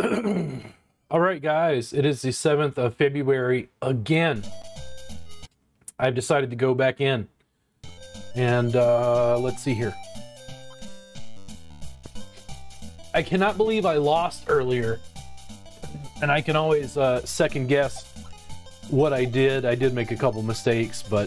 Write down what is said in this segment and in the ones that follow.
All right, guys, it is the 7th of February again. I've decided to go back in and let's see here. I cannot believe I lost earlier, and I can always second guess what I did. I did make a couple mistakes, but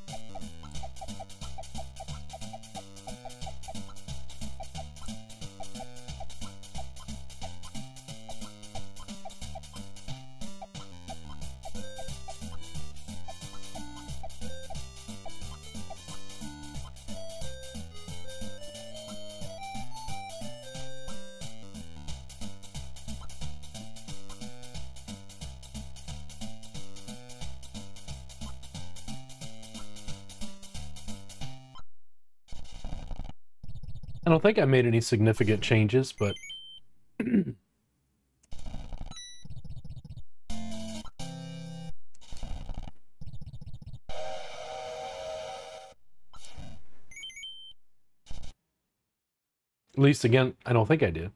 I don't think I made any significant changes, but at least again, I don't think I did.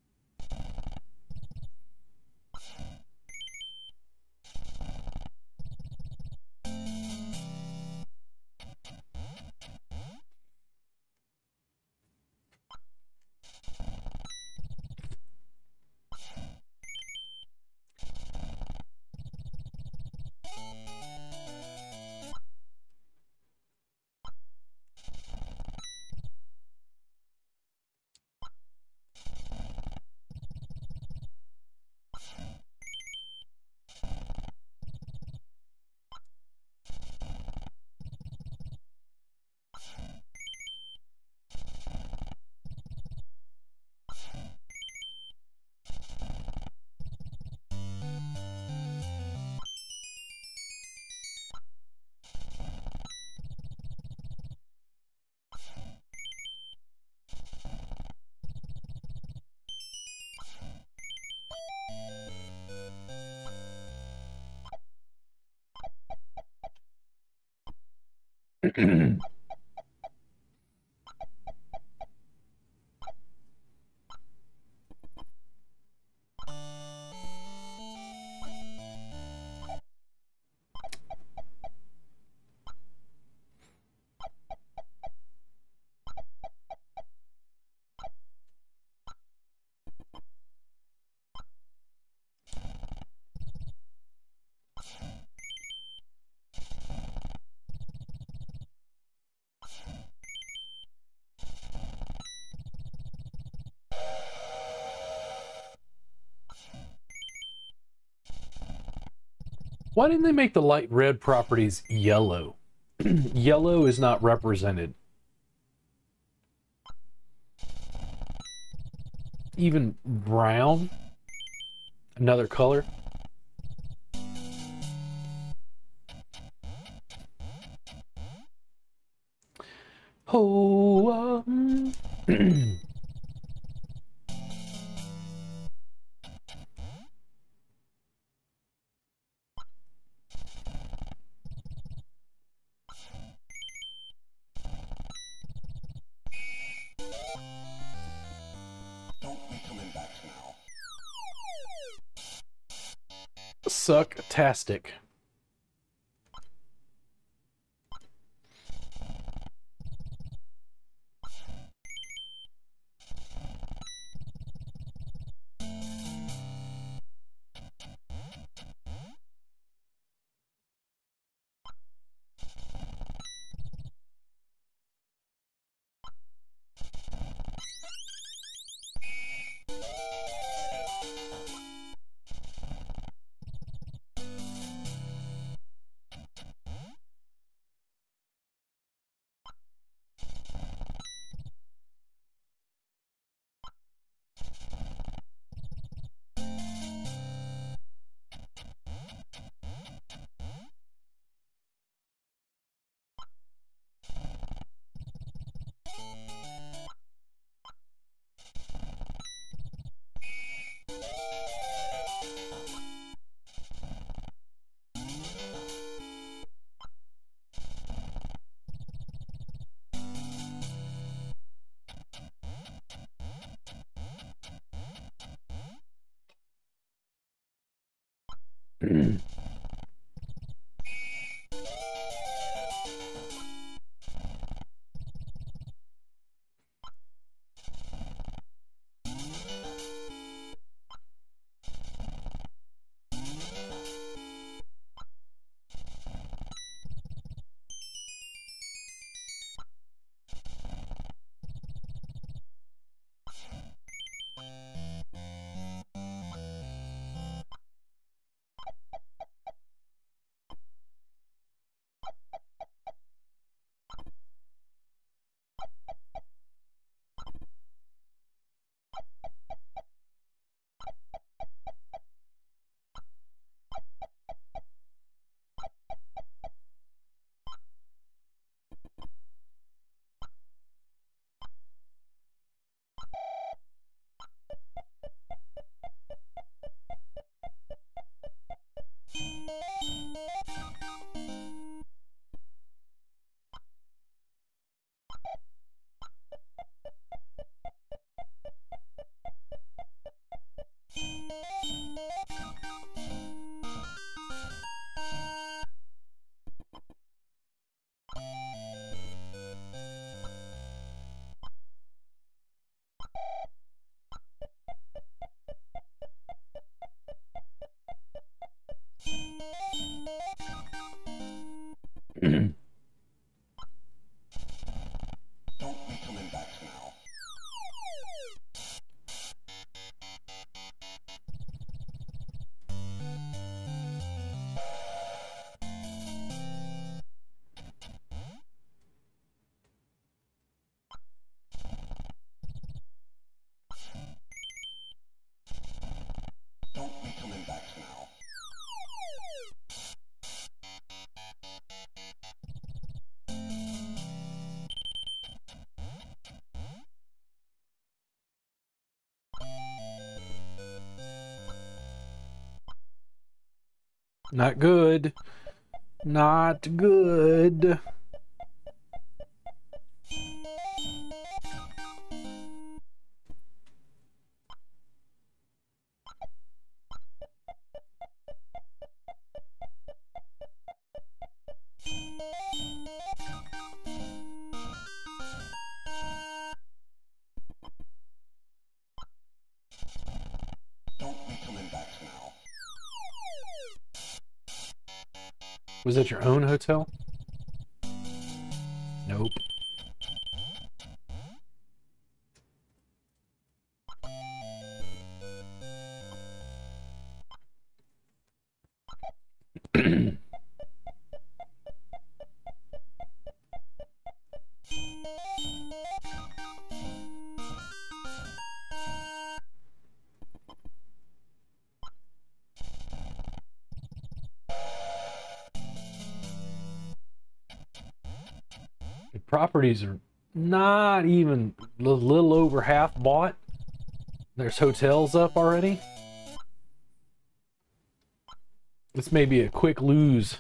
Why didn't they make the light red properties yellow? Yellow is not represented. Even brown? Another color? Oh, Sucktastic. Don't be coming back now. Don't be coming back now. Not good. Not good. Don't be coming back now. Was that your own hotel? Nope. The properties are not even a little over half bought. There's hotels up already. This may be a quick lose.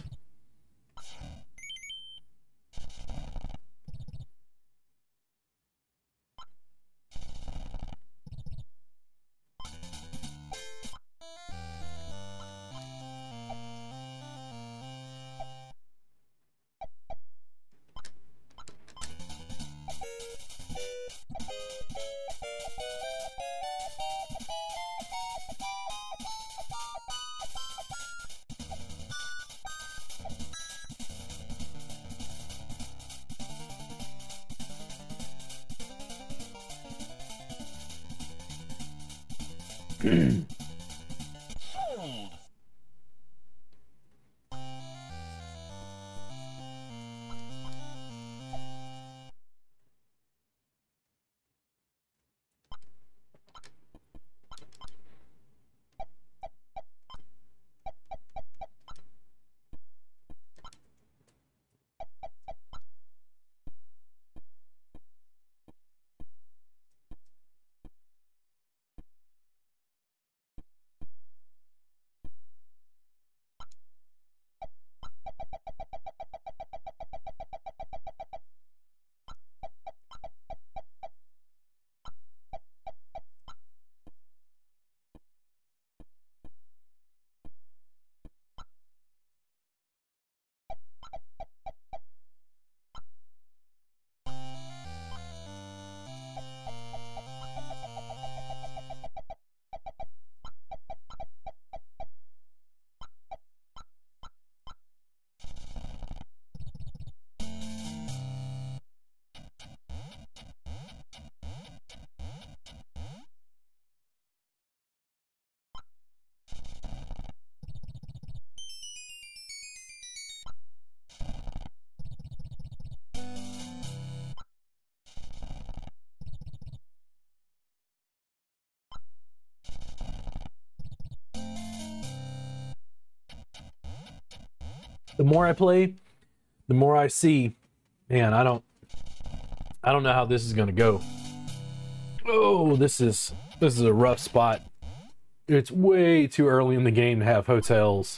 The more I play, the more I see, man, I don't know how this is gonna go. Oh, this is a rough spot. It's way too early in the game to have hotels.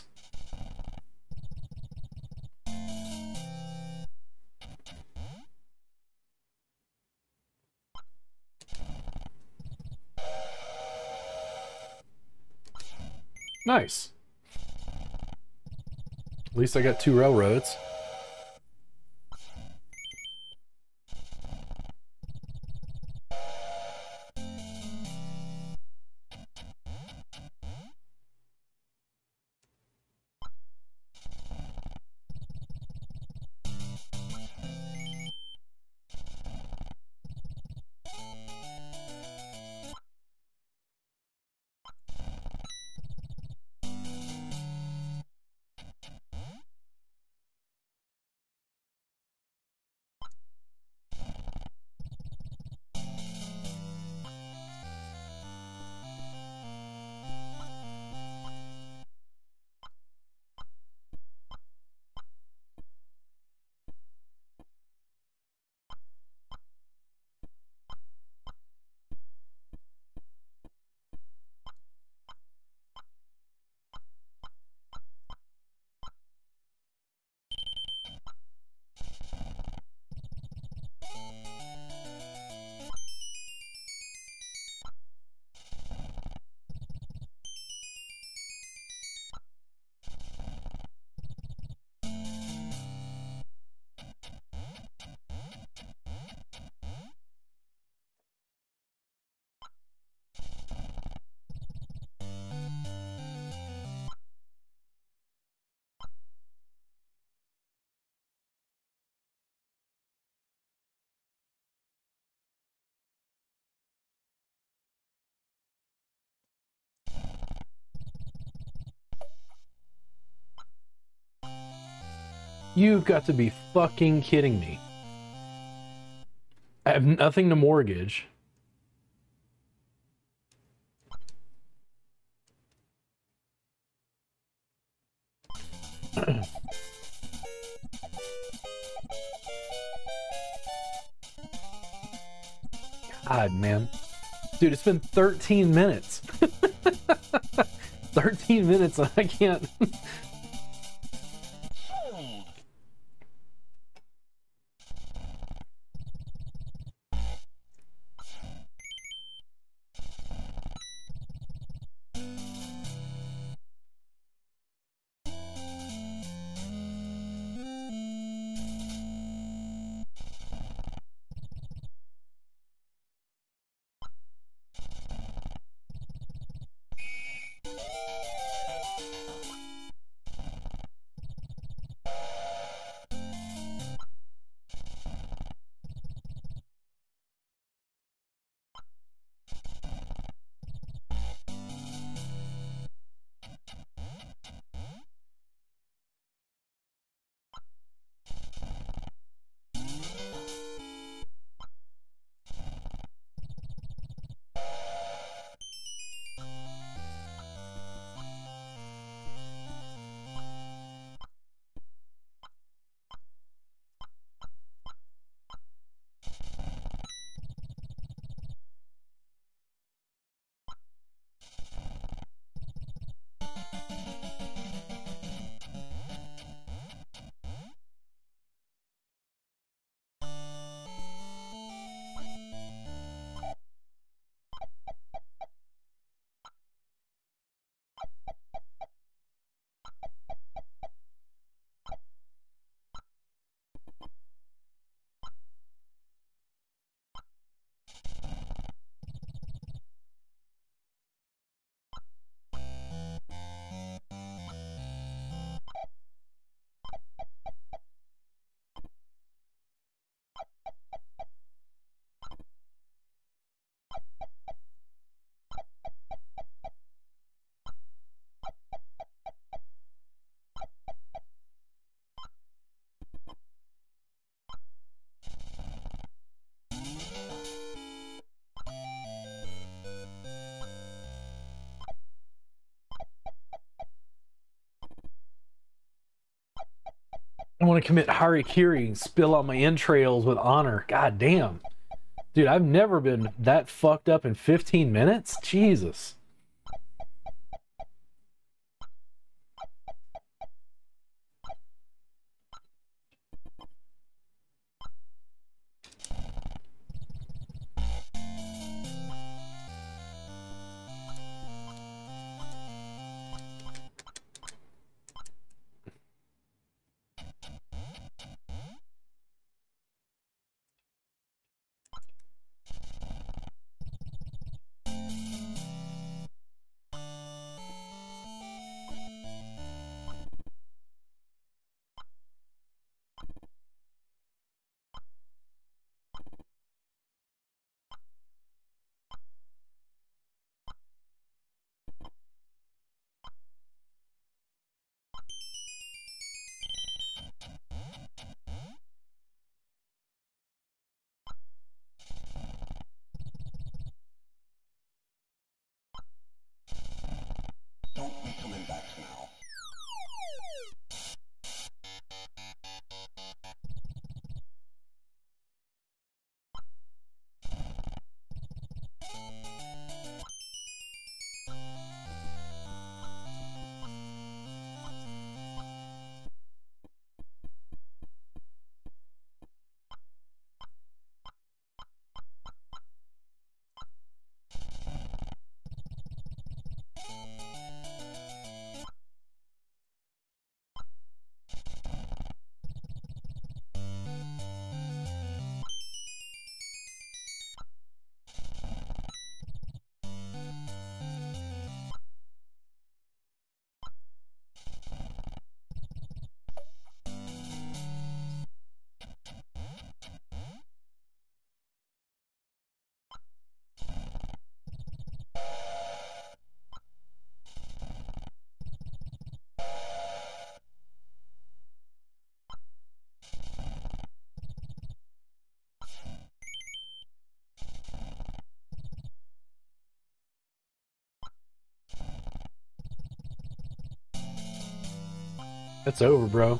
Nice. At least I got 2 railroads. You've got to be fucking kidding me. I have nothing to mortgage. God, man. Dude, it's been 13 minutes. 13 minutes and I can't... I want to commit harikiri and spill out my entrails with honor. God damn. Dude, I've never been that fucked up in 15 minutes. Jesus. Don't be coming back now. It's over, bro.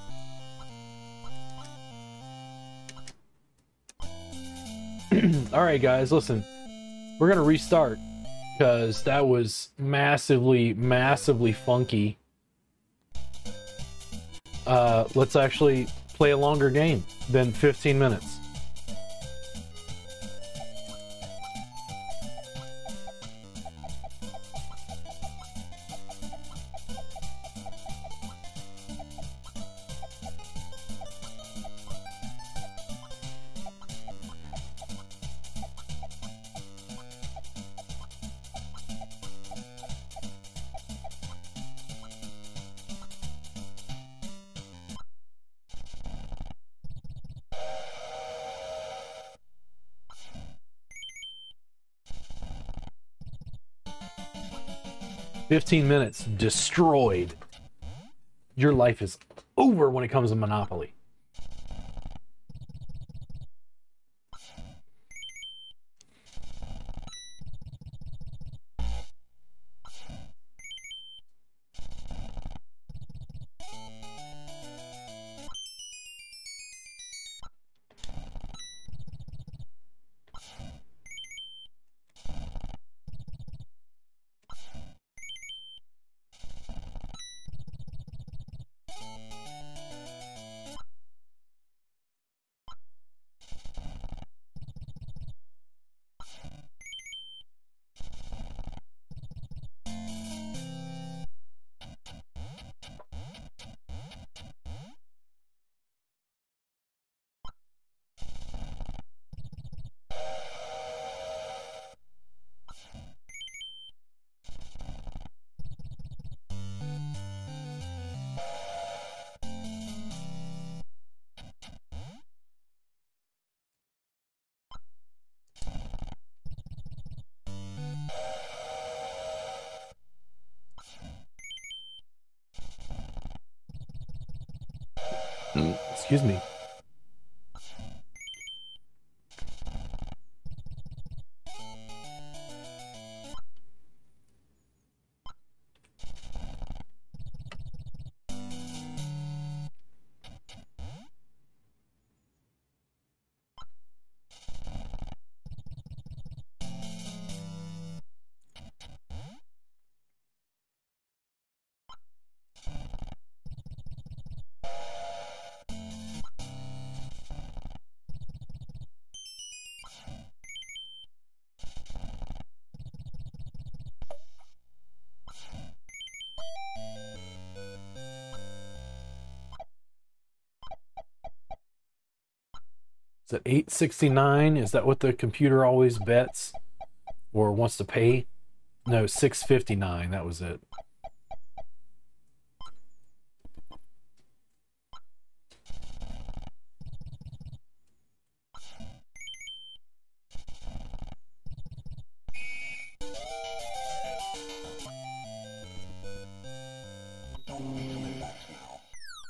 All right, guys, listen. We're going to restart because that was massively, massively funky. Let's actually play a longer game than 15 minutes. "15 minutes destroyed. Your life is over when it comes to Monopoly." Excuse me. Is it 869? Is that what the computer always bets or wants to pay? No, 659. That was it. Don't make them relax now.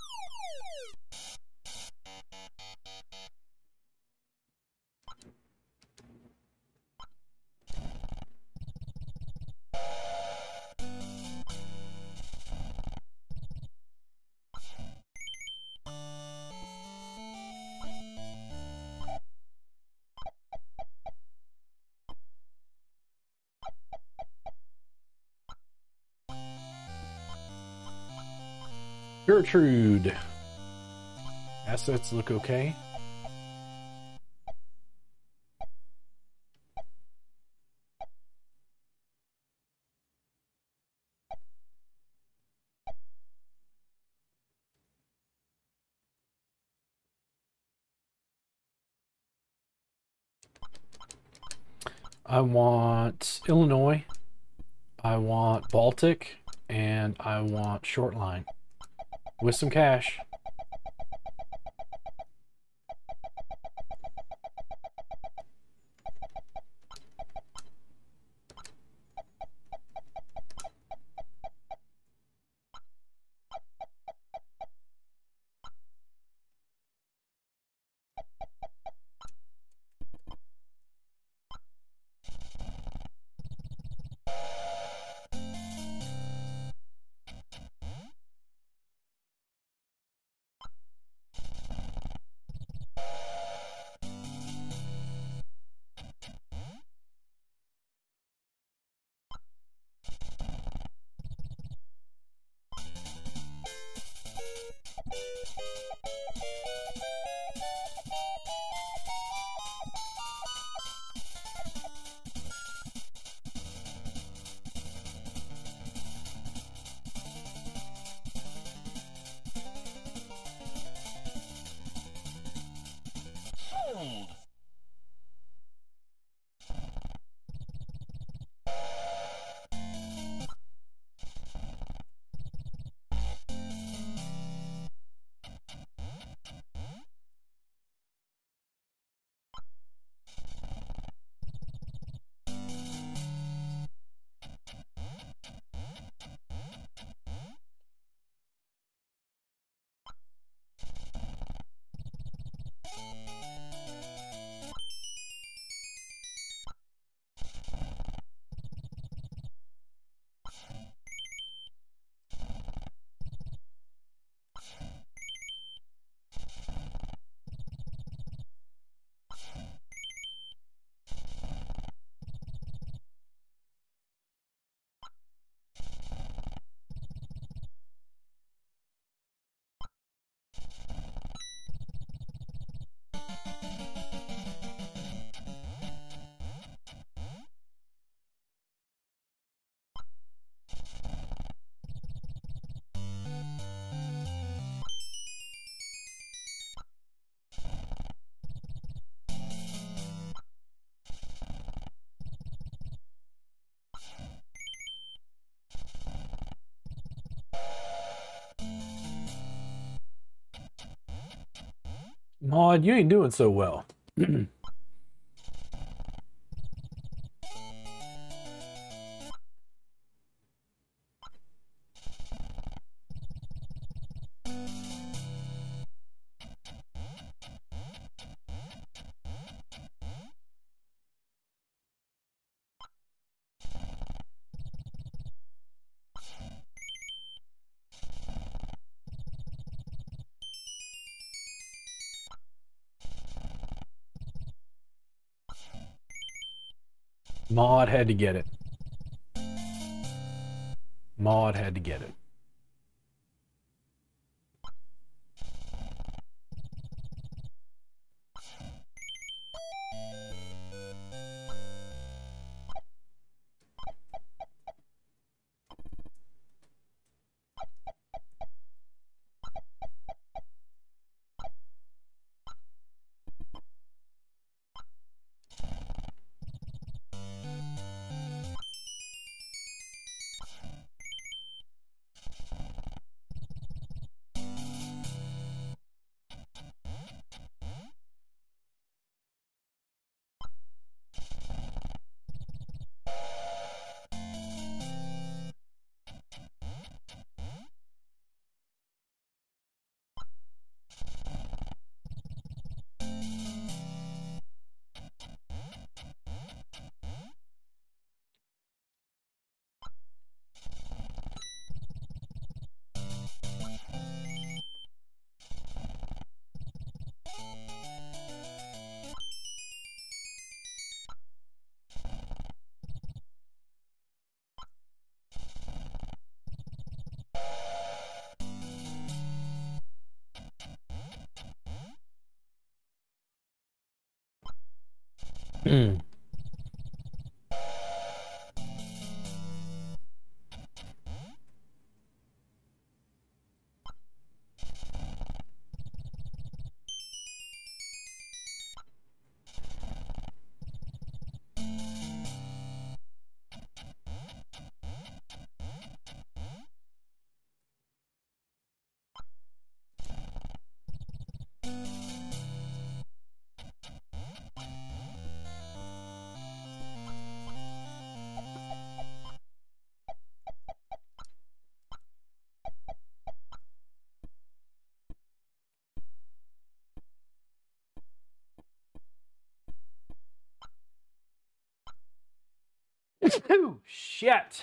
Gertrude. Assets look okay. I want Illinois, I want Baltic, and I want Shortline with some cash. Sold. Maud, you ain't doing so well. Maud had to get it. Maud had to get it. Ooh, shit.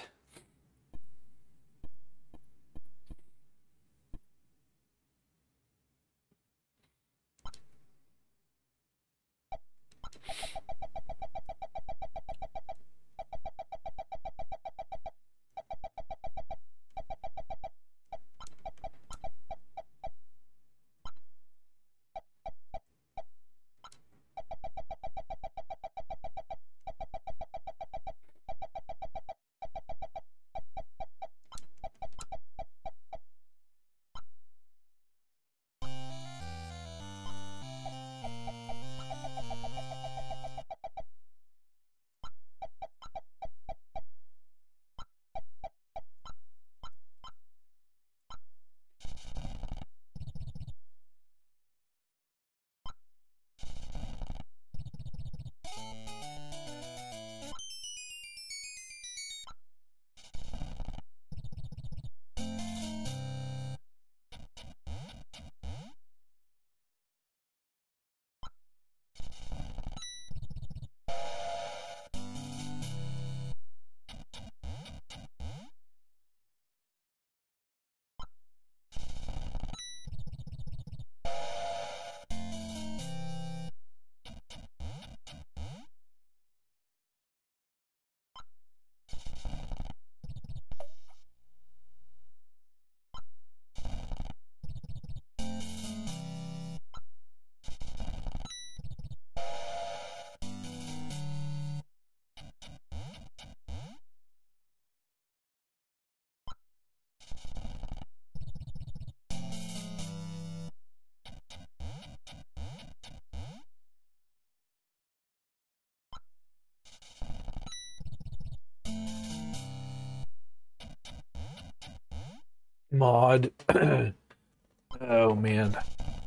Mod. Oh, man.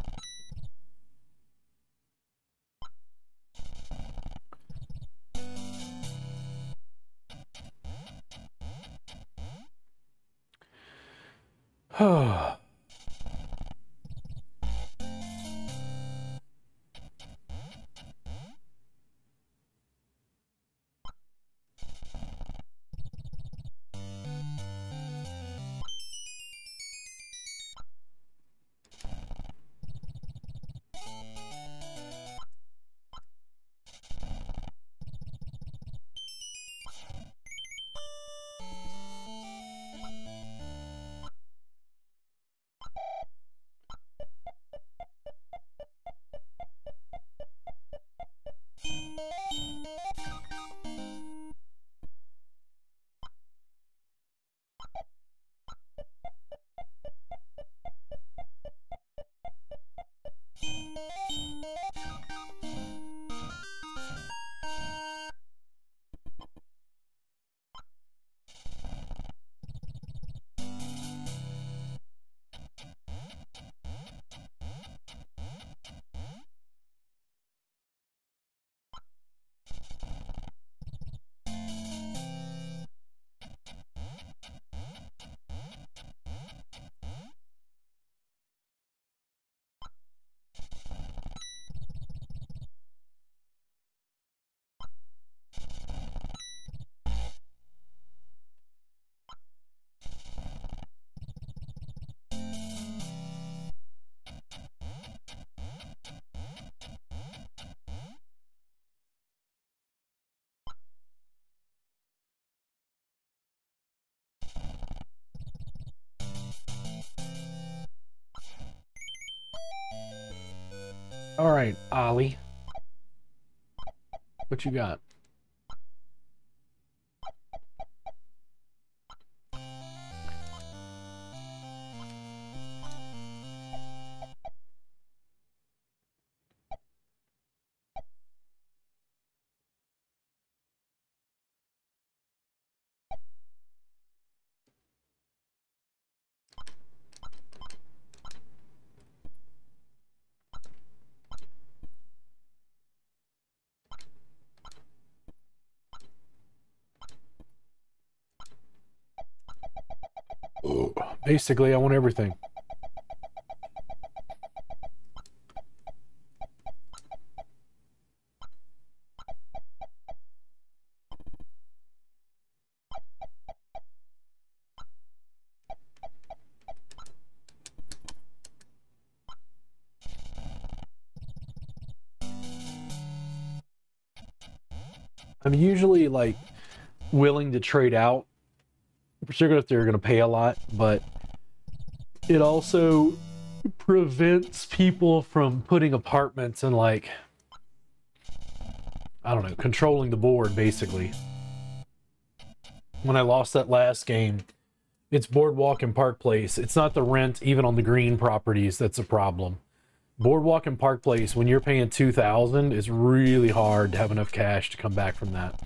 Oh. All right, Ollie. What you got? Basically, I want everything. I'm usually like willing to trade out, particularly if they're going to pay a lot, but it also prevents people from putting apartments and, like, I don't know, controlling the board basically. When I lost that last game, it's Boardwalk and Park Place. It's not the rent even on the green properties that's a problem. Boardwalk and Park Place, when you're paying $2,000, it's really hard to have enough cash to come back from that.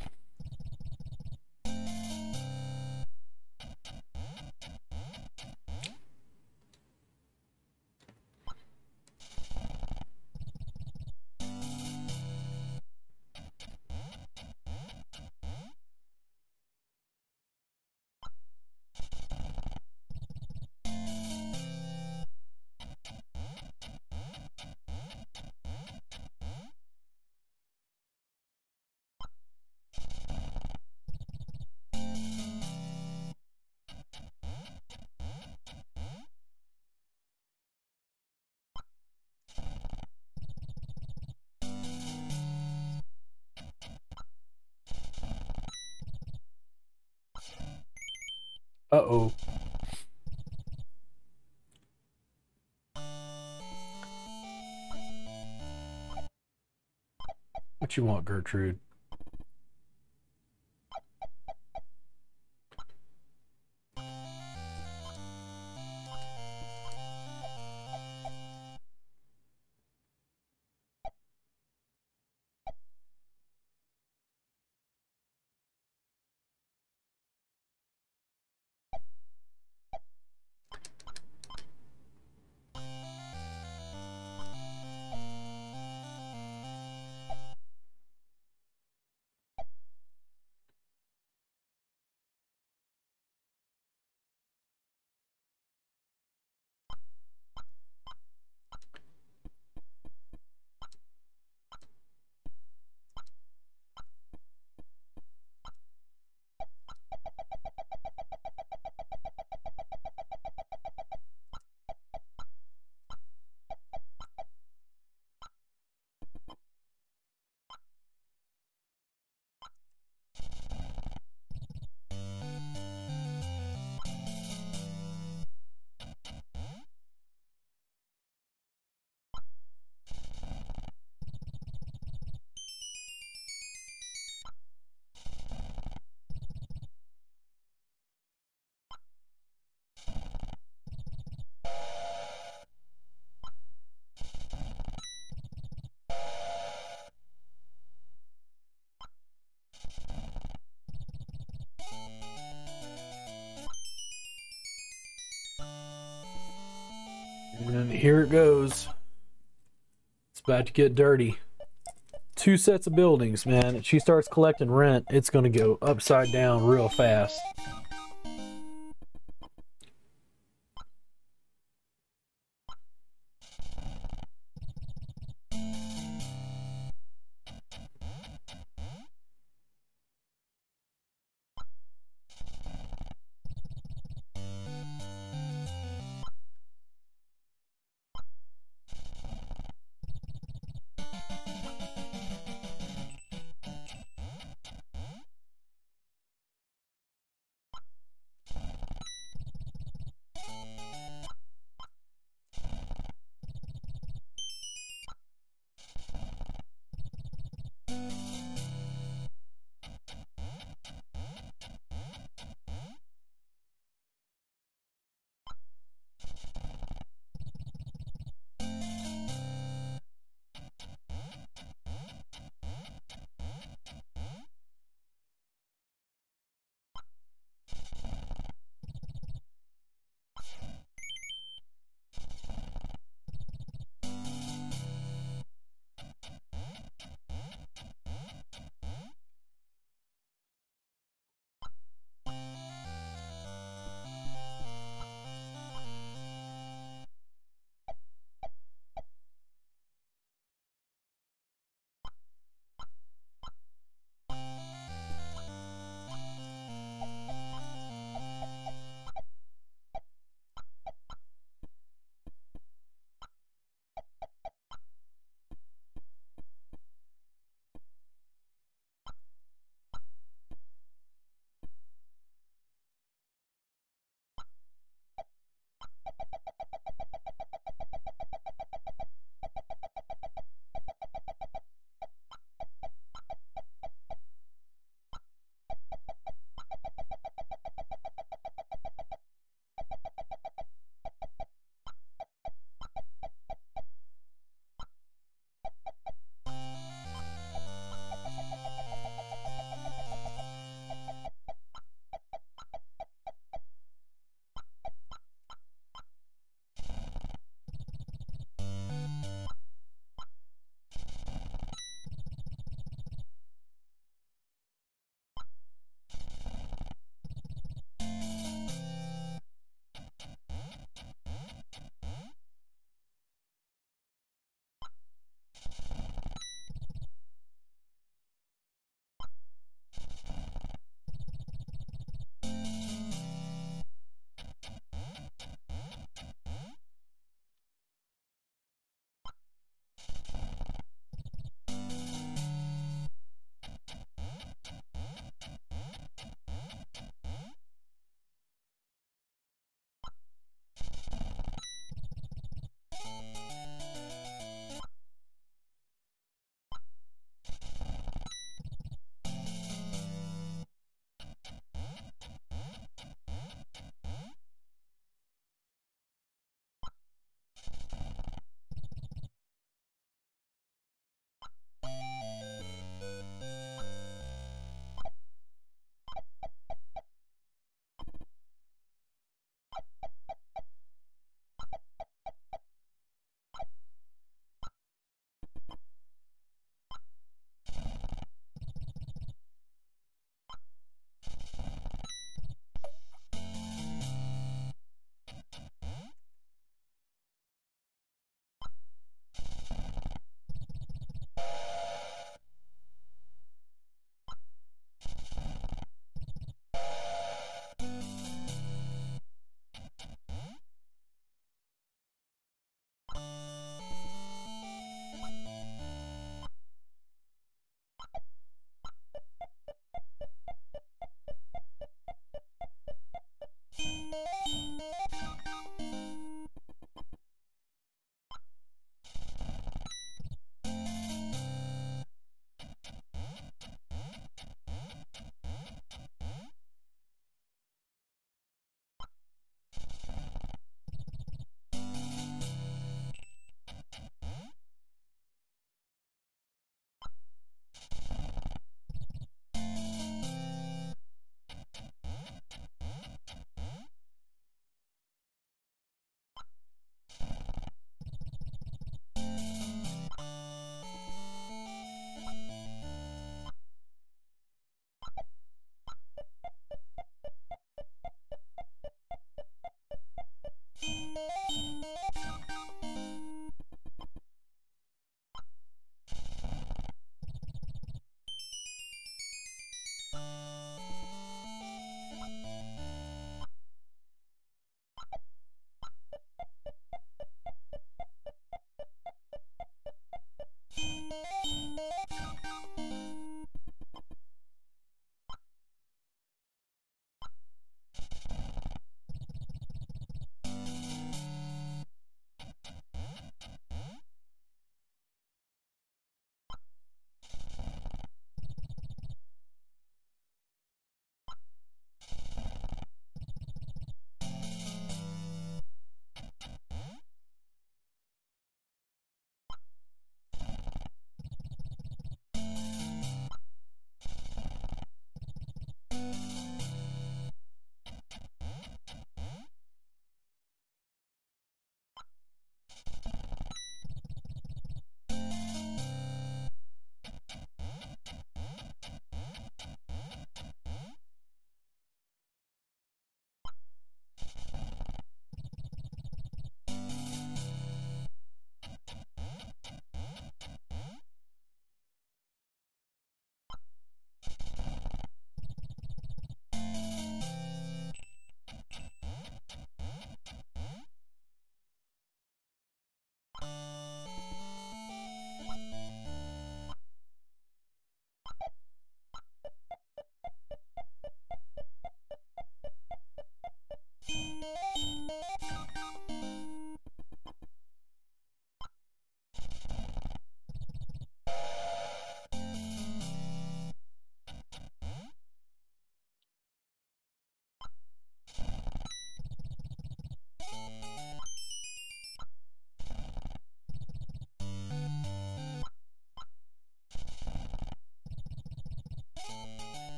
Uh-oh. What you want, Gertrude? And here it goes. It's about to get dirty. 2 sets of buildings, man. If she starts collecting rent, it's going to go upside down real fast.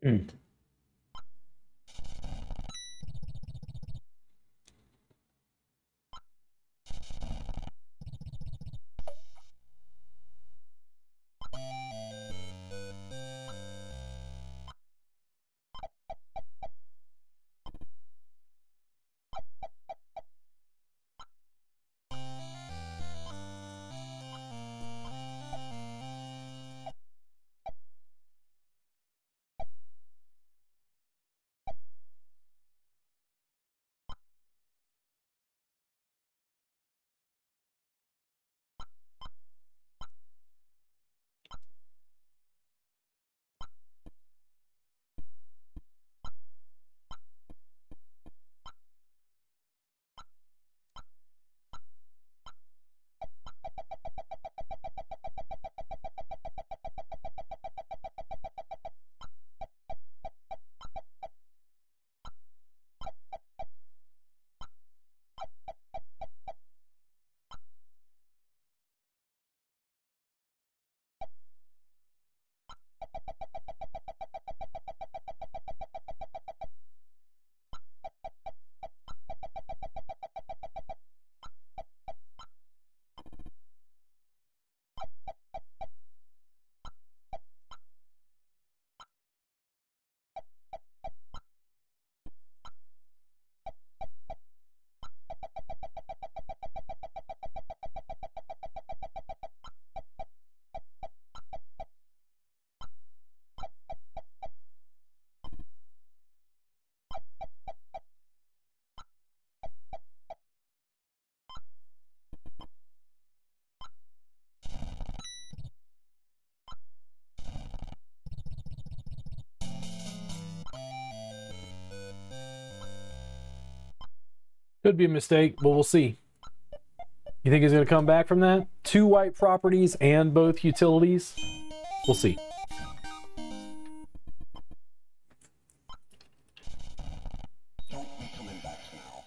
Mm. Could be a mistake, but we'll see. You think he's going to come back from that? 2 white properties and both utilities? We'll see. Don't be coming back now.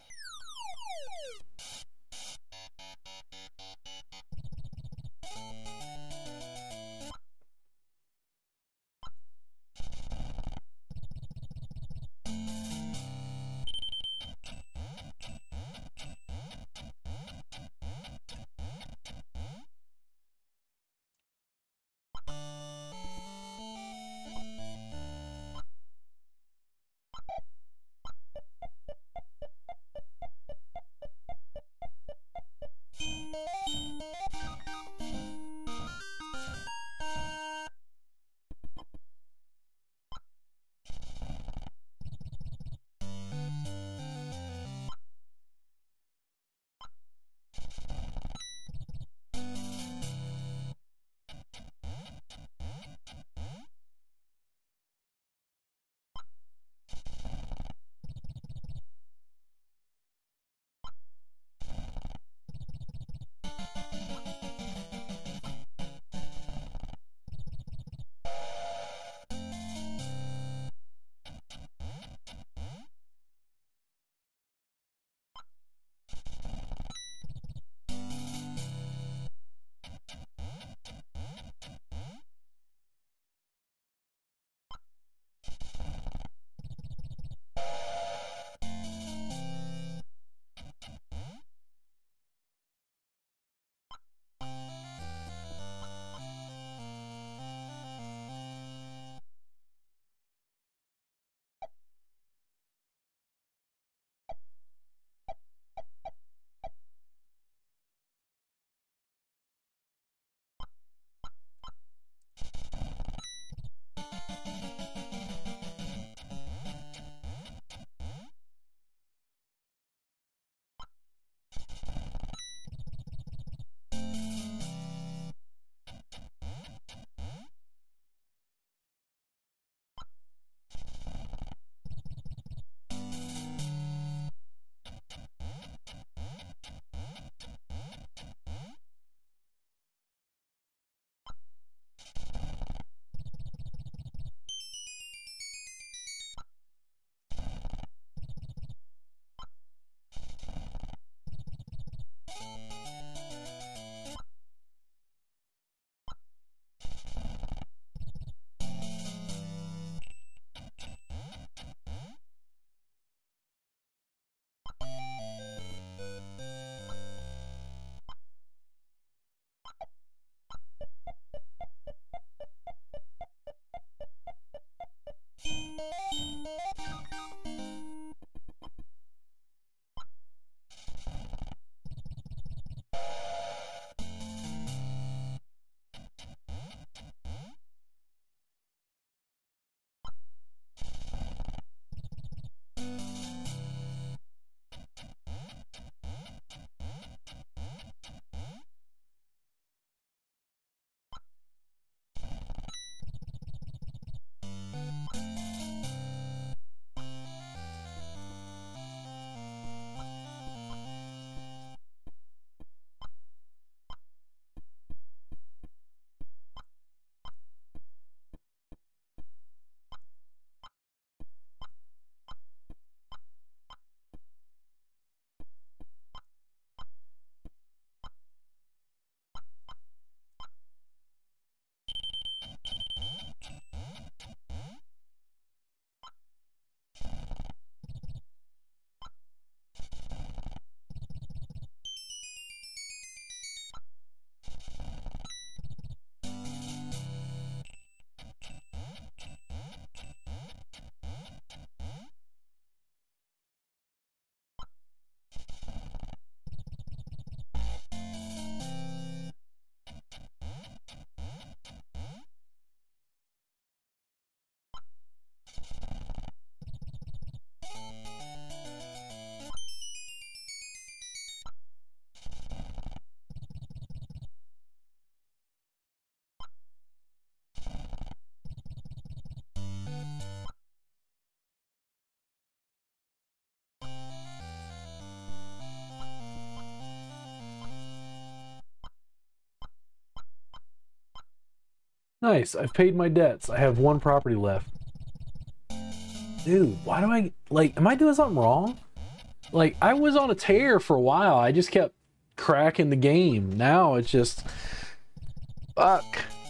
Nice. I've paid my debts. I have one property left. Dude, why do I, like, am I doing something wrong? Like, I was on a tear for a while. I just kept cracking the game. Now it's just, fuck.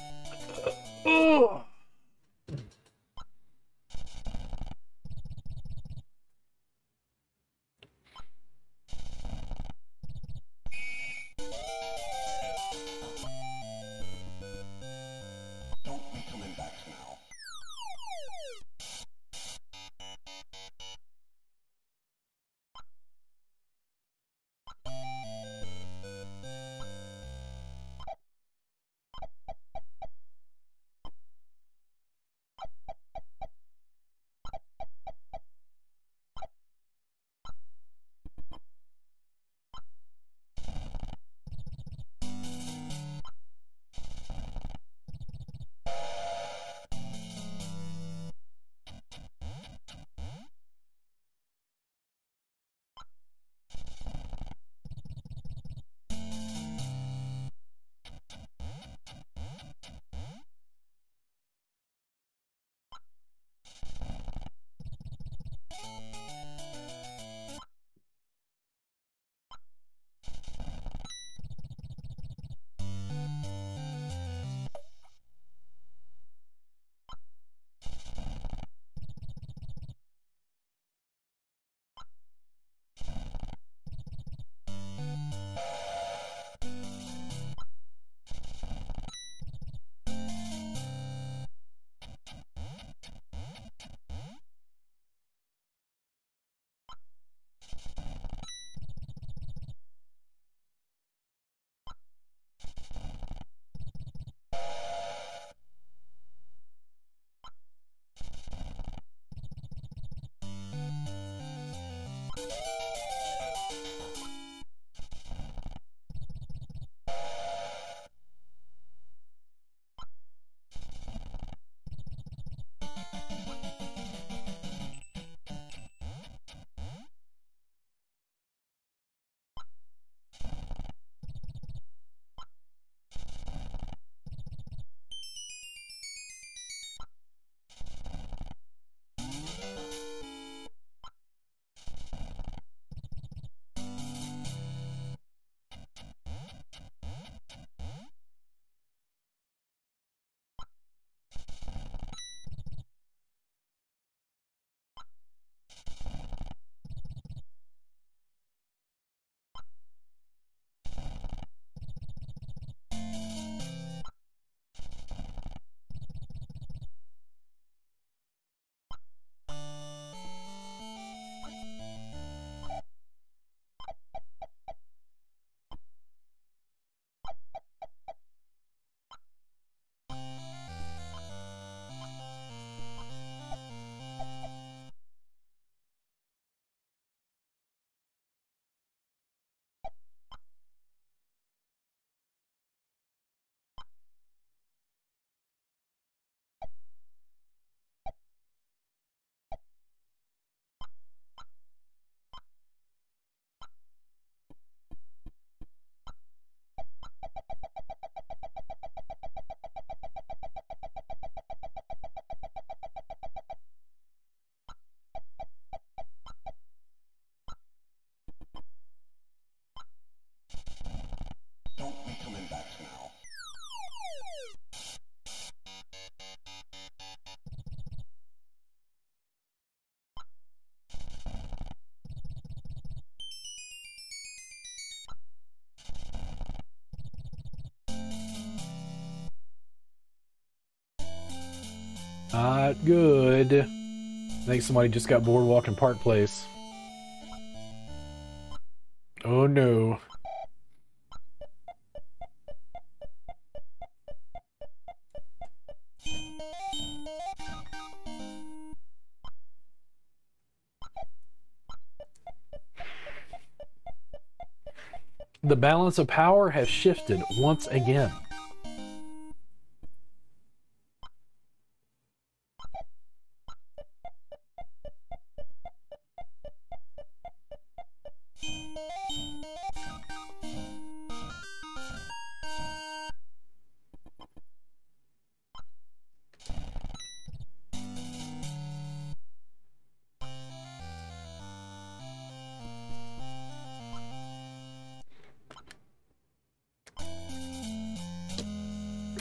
Ugh. Don't be coming back now. Don't be coming back now. Not good. I think somebody just got Boardwalk in Park Place. Oh no. The balance of power has shifted once again.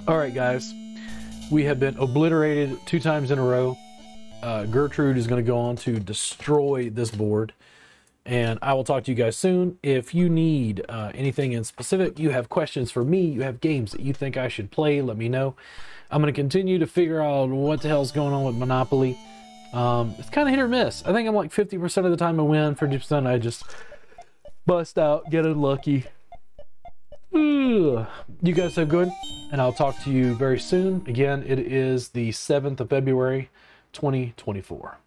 All right, guys. We have been obliterated 2 times in a row. Gertrude is going to go on to destroy this board. And I will talk to you guys soon. If you need anything in specific, you have questions for me, you have games that you think I should play, let me know. I'm going to continue to figure out what the hell's going on with Monopoly. It's kind of hit or miss. I think I'm like 50% of the time I win, 50% I just bust out, get unlucky. You guys have good, and I'll talk to you very soon. Again, it is the 7th of February, 2024.